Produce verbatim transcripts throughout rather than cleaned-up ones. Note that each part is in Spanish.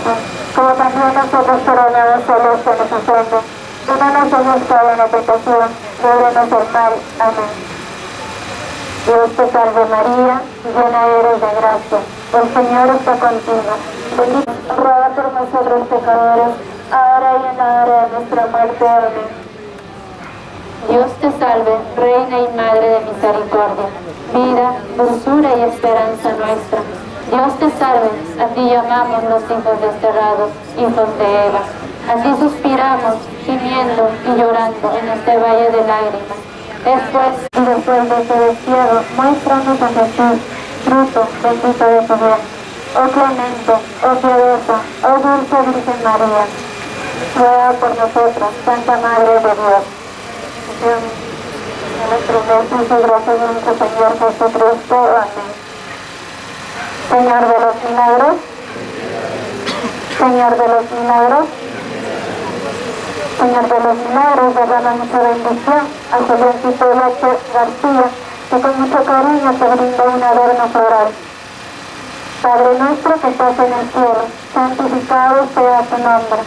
Espíritu, como también nosotros perdonamos a los que nos ofenden. Y no nos dejes caer en la tentación, líbranos del mal. Amén. Dios te salve María, llena eres de gracia, el Señor está contigo. Bendita, ruega por nosotros pecadores, ahora y en la hora de nuestra muerte. Amén. Dios te salve, Reina y Madre de misericordia, vida, dulzura y esperanza nuestra. Dios te salve, a ti llamamos los hijos desterrados, hijos de Eva. A ti suspiramos, gimiendo y llorando en este valle de lágrimas. Después y después de este destierro, muéstranos a Jesús, fruto bendito de tu bien. Oh clemente, oh piadosa, oh dulce Virgen María, ruega por nosotros, Santa Madre de Dios. En nuestros besos y gracias de nuestro Señor Jesucristo. Amén. Señor de los milagros, Señor de los milagros, Señor de los milagros, derrama mucha bendición a Jovencito García, que con mucho cariño te brinda un adorno floral. Padre nuestro que estás en el cielo, santificado sea tu nombre.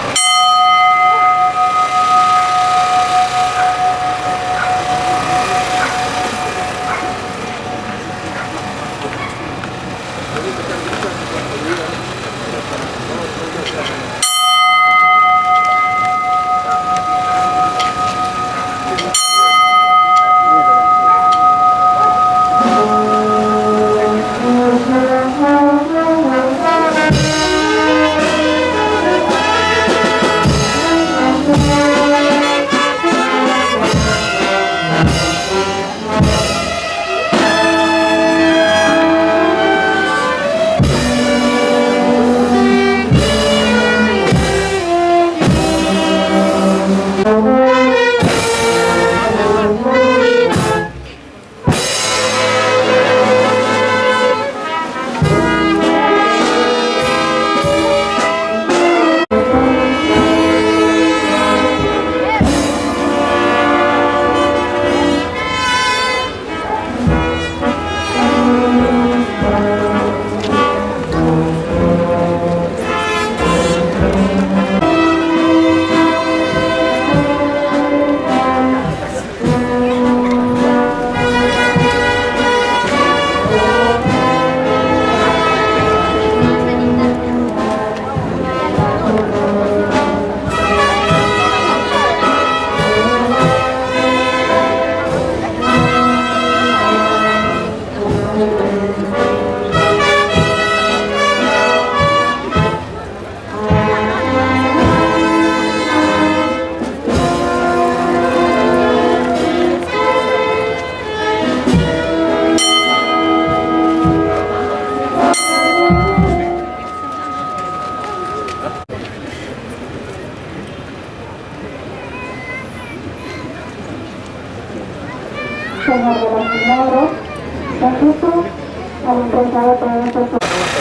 Señor de los milagros, bendito al entregado por nosotros.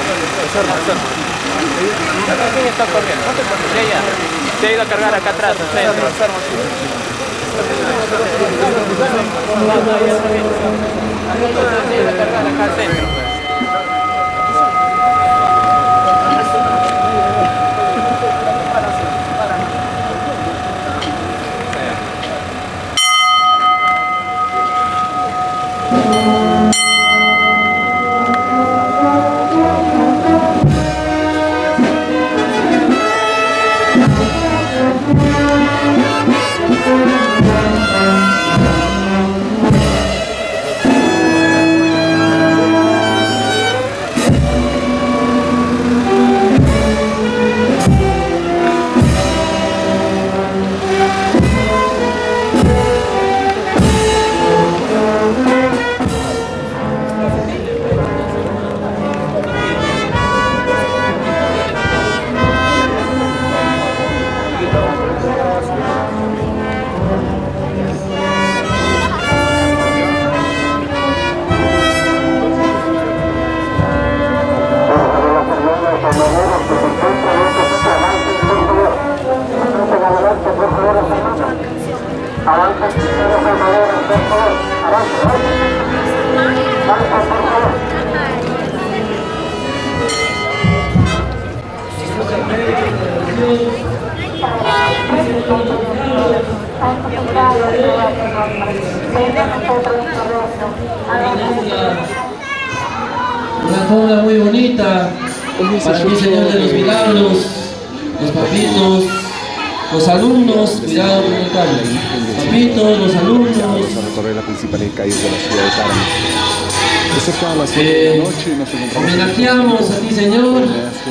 ¿Quién está corriendo? No te corres, ya, ya. Se ha ido a cargar acá atrás, al centro. No, no, ya está bien. Se ha ido a cargar acá al centro, pues. Una zona muy bonita para ti, Señor de los milagros, los papitos, los alumnos, cuidado con el cable, papitos, los alumnos. Vamos a recorrer las principales calles de la ciudad de Tarma. Es cerca de las siete de la noche y nos encontramos homenajeamos a ti, Señor,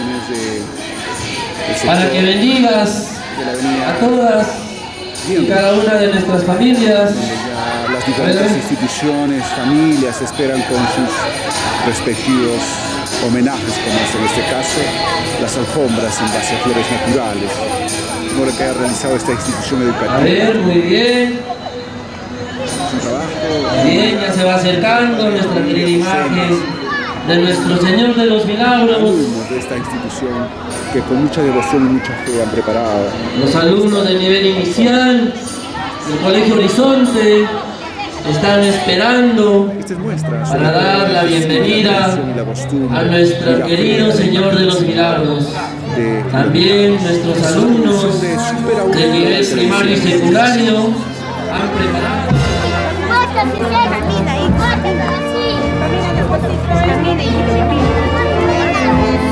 para que bendigas a todas y cada una de nuestras familias. Las diferentes instituciones, familias esperan con sus respectivos homenajes, como es en este caso las alfombras en base a flores naturales, como lo que ha realizado esta institución educativa. A ver, muy bien. Su trabajo. Bien, ya se va acercando nuestra querida imagen de nuestro Señor de los Milagros. Alumnos de esta institución que con mucha devoción y mucha fe han preparado. Los alumnos del nivel inicial del Colegio Horizonte están esperando para dar la bienvenida a nuestro querido Señor de los Milagros. También nuestros alumnos del nivel primario y secundario han preparado. Camina y camina y